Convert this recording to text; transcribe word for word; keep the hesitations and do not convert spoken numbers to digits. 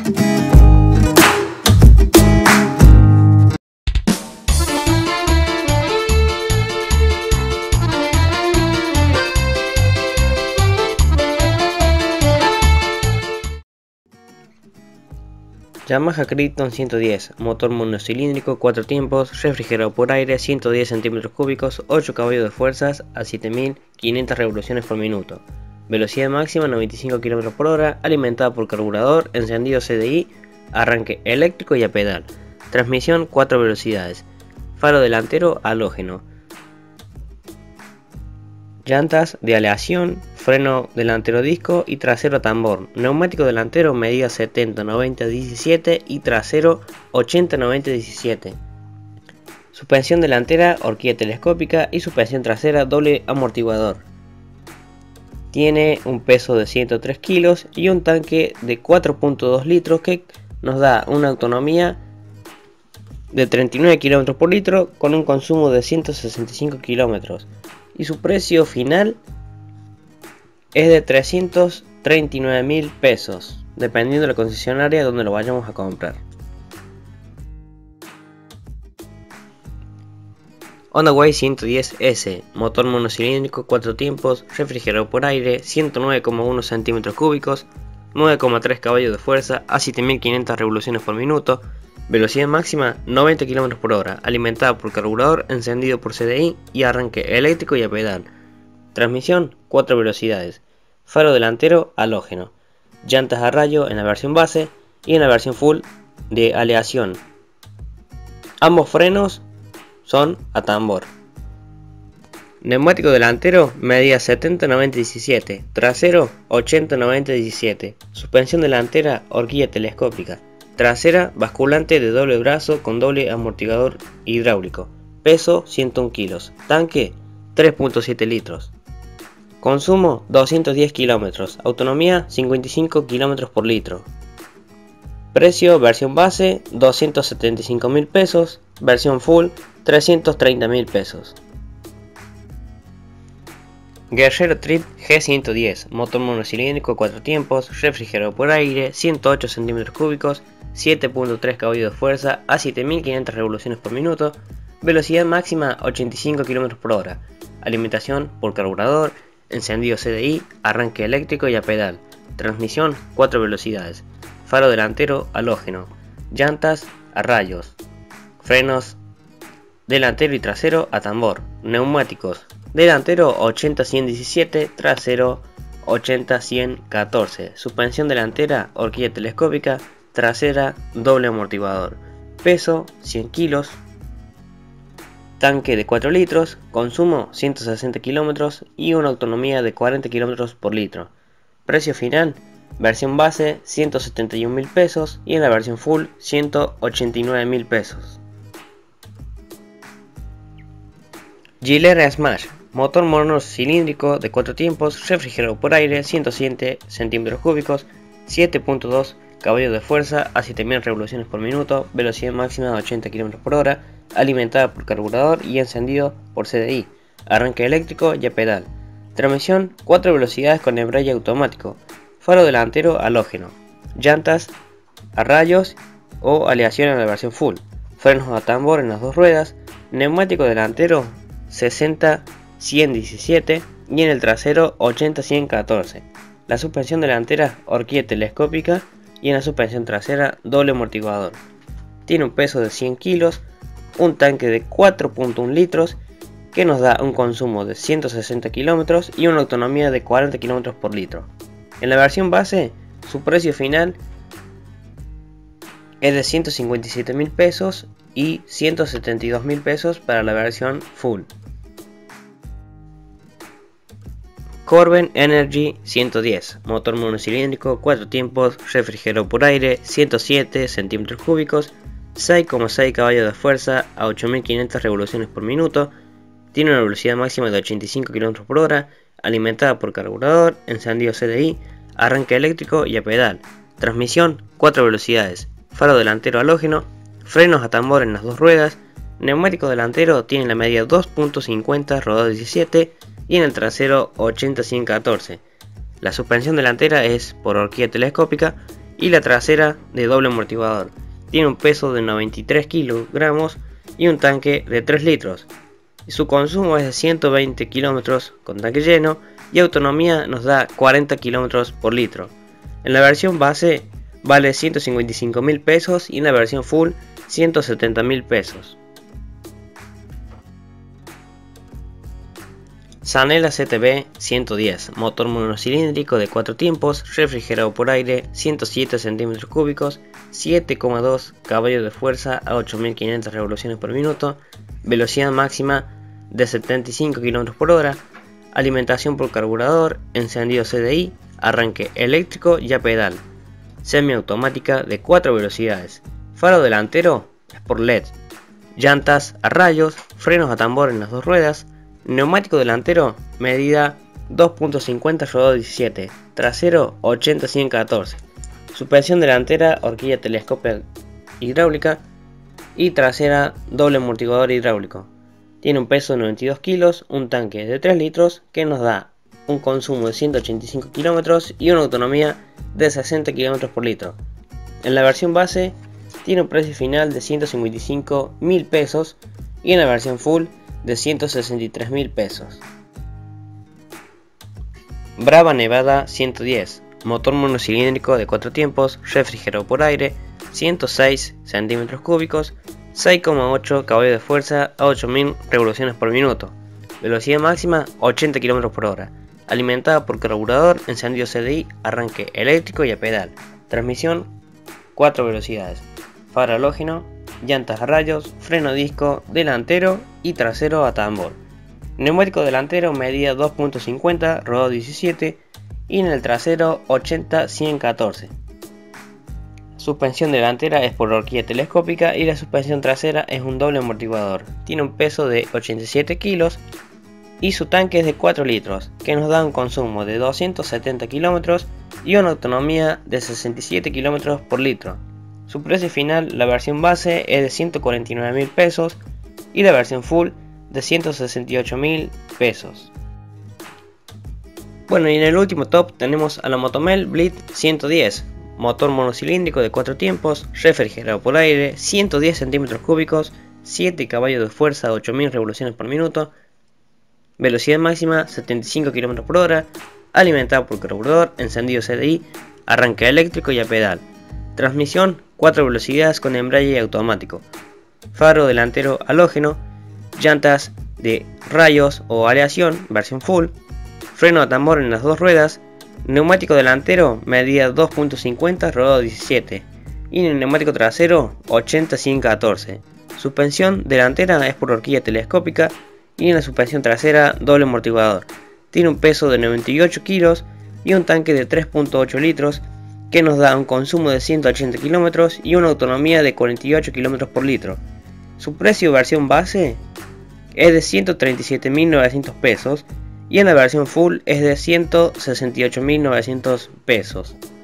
Yamaha Krypton ciento diez, motor monocilíndrico, cuatro tiempos, refrigerado por aire, ciento diez centímetros cúbicos, ocho caballos de fuerzas a siete mil quinientas revoluciones por minuto. Velocidad máxima noventa y cinco kilómetros por hora, alimentada por carburador, encendido C D I, arranque eléctrico y a pedal. Transmisión cuatro velocidades. Faro delantero halógeno. Llantas de aleación, freno delantero disco y trasero tambor. Neumático delantero medida setenta noventa diecisiete y trasero ochenta noventa diecisiete. Suspensión delantera horquilla telescópica y suspensión trasera doble amortiguador. Tiene un peso de ciento tres kilos y un tanque de cuatro punto dos litros que nos da una autonomía de treinta y nueve kilómetros por litro con un consumo de ciento sesenta y cinco kilómetros. Y su precio final es de trescientos treinta y nueve mil pesos, dependiendo de la concesionaria donde lo vayamos a comprar. Honda Way ciento diez S, motor monocilíndrico, cuatro tiempos, refrigerado por aire, ciento nueve coma uno centímetros cúbicos, nueve coma tres caballos de fuerza a siete mil quinientas revoluciones por minuto, velocidad máxima noventa kilómetros por hora, alimentada por carburador, encendido por C D I y arranque eléctrico y a pedal. Transmisión cuatro velocidades. Faro delantero halógeno. Llantas a rayo en la versión base y en la versión full de aleación. Ambos frenos son a tambor. Neumático delantero medida setenta noventa diecisiete, trasero ochenta noventa diecisiete. Suspensión delantera horquilla telescópica. Trasera basculante de doble brazo con doble amortiguador hidráulico. Peso ciento uno kilos. Tanque tres punto siete litros. Consumo doscientos diez kilómetros. Autonomía cincuenta y cinco kilómetros por litro. Precio versión base doscientos setenta y cinco mil pesos. Versión full trescientos treinta mil pesos. Guerrero Trip G ciento diez, motor monocilíndrico, cuatro tiempos, refrigerado por aire, ciento ocho centímetros cúbicos, siete punto tres caballos de fuerza a siete mil quinientas revoluciones por minuto, velocidad máxima ochenta y cinco kilómetros por hora, alimentación por carburador, encendido C D I, arranque eléctrico y a pedal, transmisión cuatro velocidades, faro delantero halógeno, llantas a rayos, frenos delantero y trasero a tambor, neumáticos delantero ochenta ciento diecisiete, trasero ochenta ciento catorce, suspensión delantera horquilla telescópica, trasera doble amortiguador, peso cien kilos, tanque de cuatro litros, consumo ciento sesenta kilómetros y una autonomía de cuarenta kilómetros por litro. Precio final, versión base ciento setenta y un mil pesos y en la versión full ciento ochenta y nueve mil pesos. Gilera Smash, motor monocilíndrico de cuatro tiempos, refrigerado por aire, ciento siete centímetros cúbicos, siete punto dos caballos de fuerza a siete mil revoluciones por minuto, velocidad máxima de ochenta kilómetros por hora, alimentada por carburador y encendido por C D I, arranque eléctrico y a pedal. Transmisión cuatro velocidades con embrague automático, faro delantero halógeno, llantas a rayos o aleación en la versión full, frenos a tambor en las dos ruedas, neumático delantero sesenta ciento diecisiete y en el trasero ochenta ciento catorce. La suspensión delantera horquilla telescópica y en la suspensión trasera doble amortiguador. Tiene un peso de cien kilos, un tanque de cuatro punto uno litros que nos da un consumo de ciento sesenta kilómetros y una autonomía de cuarenta kilómetros por litro. En la versión base, su precio final es de ciento cincuenta y siete mil pesos y ciento setenta y dos mil pesos para la versión full. Corben Energy ciento diez, motor monocilíndrico, cuatro tiempos, refrigerado por aire, ciento siete centímetros cúbicos, seis coma seis caballos de fuerza a ocho mil quinientas revoluciones por minuto, tiene una velocidad máxima de ochenta y cinco kilómetros por hora, alimentada por carburador, encendido C D I, arranque eléctrico y a pedal, transmisión cuatro velocidades, faro delantero halógeno, frenos a tambor en las dos ruedas, neumático delantero tiene la medida dos punto cincuenta rodado diecisiete y en el trasero ochenta ciento catorce. La suspensión delantera es por horquilla telescópica y la trasera de doble amortiguador. Tiene un peso de noventa y tres kilogramos y un tanque de tres litros. Su consumo es de ciento veinte kilómetros con tanque lleno y autonomía nos da cuarenta kilómetros por litro. En la versión base vale ciento cincuenta y cinco mil pesos y en la versión full ciento setenta mil pesos. Sanela C T B ciento diez, motor monocilíndrico de cuatro tiempos, refrigerado por aire, ciento siete centímetros cúbicos, siete coma dos caballos de fuerza a ocho mil quinientas revoluciones por minuto, velocidad máxima de setenta y cinco kilómetros por hora, alimentación por carburador, encendido C D I, arranque eléctrico y a pedal, semiautomática de cuatro velocidades, faro delantero es por L E D, llantas a rayos, frenos a tambor en las dos ruedas, neumático delantero medida dos punto cincuenta rodado diecisiete, trasero ochenta cien catorce, suspensión delantera horquilla telescópica hidráulica y trasera doble amortiguador hidráulico. Tiene un peso de noventa y dos kilos, un tanque de tres litros que nos da un consumo de ciento ochenta y cinco kilómetros y una autonomía de sesenta kilómetros por litro. En la versión base tiene un precio final de ciento cincuenta y cinco mil pesos y en la versión full de ciento sesenta y tres mil pesos. Brava Nevada ciento diez, motor monocilíndrico de cuatro tiempos, refrigerado por aire, ciento seis centímetros cúbicos, seis coma ocho caballos de fuerza a ocho mil revoluciones por minuto, velocidad máxima ochenta kilómetros por hora, alimentada por carburador, encendido C D I, arranque eléctrico y a pedal, transmisión cuatro velocidades, faro halógeno, llantas a rayos, freno disco delantero y trasero a tambor. Neumático delantero medida dos punto cincuenta, rodado diecisiete y en el trasero ochenta cien catorce. Suspensión delantera es por horquilla telescópica y la suspensión trasera es un doble amortiguador. Tiene un peso de ochenta y siete kilos y su tanque es de cuatro litros, que nos da un consumo de doscientos setenta kilómetros y una autonomía de sesenta y siete kilómetros por litro. Su precio final, la versión base, es de ciento cuarenta y nueve mil pesos y la versión full de ciento sesenta y ocho mil pesos. Bueno, y en el último top tenemos a la Motomel Blitz ciento diez, motor monocilíndrico de cuatro tiempos, refrigerado por aire, ciento diez centímetros cúbicos, siete caballos de fuerza a ocho mil revoluciones por minuto, velocidad máxima setenta y cinco kilómetros por hora, alimentado por carburador, encendido C D I, arranque eléctrico y a pedal, transmisión cuatro velocidades con embrague automático, faro delantero halógeno, llantas de rayos o aleación versión full, freno a tambor en las dos ruedas, neumático delantero medida dos punto cincuenta, rodado diecisiete y en el neumático trasero ochenta cien catorce. Suspensión delantera es por horquilla telescópica y en la suspensión trasera doble amortiguador. Tiene un peso de noventa y ocho kilos y un tanque de tres punto ocho litros que nos da un consumo de ciento ochenta kilómetros y una autonomía de cuarenta y ocho kilómetros por litro. Su precio versión base es de ciento treinta y siete mil novecientos pesos y en la versión full es de ciento sesenta y ocho mil novecientos pesos.